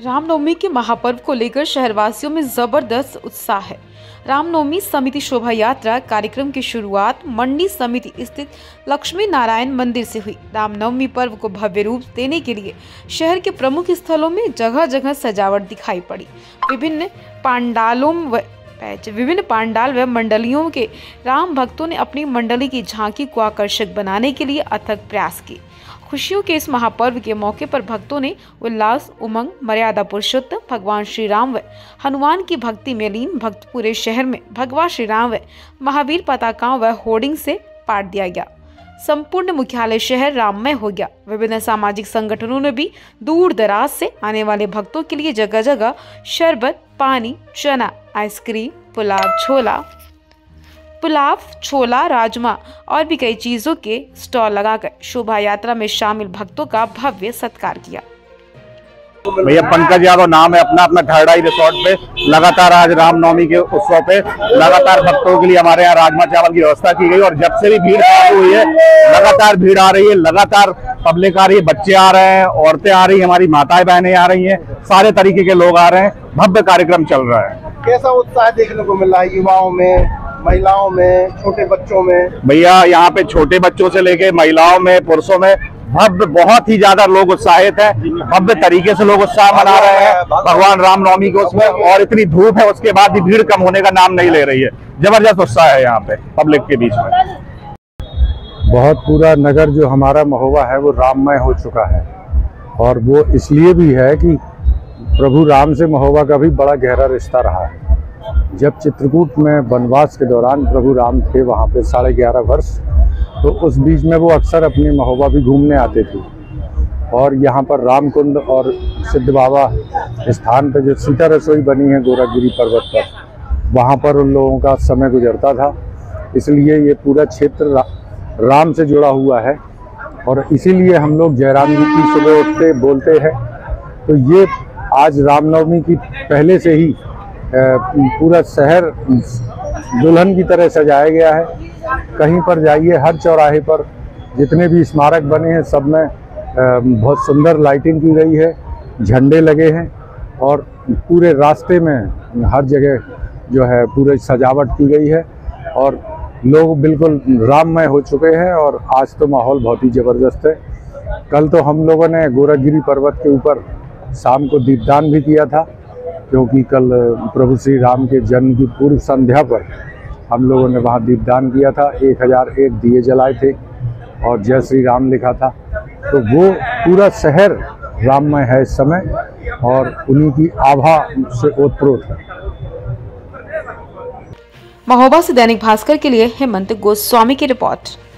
रामनवमी के महापर्व को लेकर शहरवासियों में जबरदस्त उत्साह है। रामनवमी समिति शोभा यात्रा कार्यक्रम की शुरुआत मंडी समिति स्थित लक्ष्मी नारायण मंदिर से हुई। रामनवमी पर्व को भव्य रूप देने के लिए शहर के प्रमुख स्थलों में जगह जगह सजावट दिखाई पड़ी। विभिन्न पांडाल व मंडलियों के राम भक्तों ने अपनी मंडली की झांकी को आकर्षक बनाने के लिए अथक प्रयास किए। खुशियों के इस महापर्व के मौके पर भक्तों ने उल्लास, उमंग, मर्यादा पुरुषोत्तम भगवान श्री राम व हनुमान की भक्ति में लीन। भक्त पूरे शहर में भगवान श्री राम व महावीर पताकाओं व होर्डिंग से पाट दिया गया। संपूर्ण मुख्यालय शहर राममय हो गया। विभिन्न सामाजिक संगठनों ने भी दूर दराज से आने वाले भक्तों के लिए जगह जगह शरबत, पानी, चना, आइसक्रीम, पुलाव, छोला, राजमा और भी कई चीजों के स्टॉल लगाकर शोभा यात्रा में शामिल भक्तों का भव्य सत्कार किया। भैया पंकज यादव नाम है अपना थर्ड आई रिसोर्ट पे लगातार आज रामनवमी के उत्सव पे लगातार भक्तों के लिए हमारे यहाँ राजमा चावल की व्यवस्था की गई और जब से भी भीड़ चालू हुई है लगातार भीड़ आ रही है, लगातार पब्लिक आ रही है, बच्चे आ रहे हैं, औरतें आ रही है, हमारी माताएं बहनें आ रही हैं, सारे तरीके के लोग आ रहे हैं। भव्य कार्यक्रम चल रहा है। कैसा उत्साह देखने को मिल रहा है युवाओं में, महिलाओं में, छोटे बच्चों में? भैया यहाँ पे छोटे बच्चों से लेके महिलाओं में, पुरुषों में भव्य बहुत ही ज्यादा लोग उत्साहित हैं। भव्य तरीके से लोग उत्साह मना रहे हैं भगवान रामनवमी को उसमें, और इतनी धूप है उसके बाद भी भीड़ कम होने का नाम नहीं ले रही है। जबरदस्त उत्साह है यहाँ पे पब्लिक के बीच में। बहुत पूरा नगर जो हमारा महोबा है वो राममय हो चुका है, और वो इसलिए भी है कि प्रभु राम से महोबा का भी बड़ा गहरा रिश्ता रहा है। जब चित्रकूट में वनवास के दौरान प्रभु राम थे वहाँ पे 11.5 वर्ष, तो उस बीच में वो अक्सर अपनी महोबा भी घूमने आते थे। और यहाँ पर रामकुंड और सिद्ध बाबा स्थान पे जो सीता रसोई बनी है गोरखगिरी पर्वत पर, वहाँ पर उन लोगों का समय गुजरता था। इसलिए ये पूरा क्षेत्र राम से जुड़ा हुआ है, और इसीलिए हम लोग जयराम जी की सुबह उठते बोलते हैं। तो ये आज रामनवमी की पहले से ही पूरा शहर दुल्हन की तरह सजाया गया है। कहीं पर जाइए, हर चौराहे पर जितने भी स्मारक बने हैं सब में बहुत सुंदर लाइटिंग की गई है, झंडे लगे हैं, और पूरे रास्ते में हर जगह जो है पूरी सजावट की गई है, और लोग बिल्कुल राममय हो चुके हैं। और आज तो माहौल बहुत ही ज़बरदस्त है। कल तो हम लोगों ने गोरखगिरी पर्वत के ऊपर शाम को दीपदान भी किया था, क्योंकि कल प्रभु श्री राम के जन्म की पूर्व संध्या पर हम लोगों ने वहाँ दीपदान किया था। 1001 दिए जलाए थे और जय श्री राम लिखा था। तो वो पूरा शहर राममय है इस समय, और उन्हीं की आभा से ओतप्रोत है। महोबा से दैनिक भास्कर के लिए हेमंत गोस्वामी की रिपोर्ट।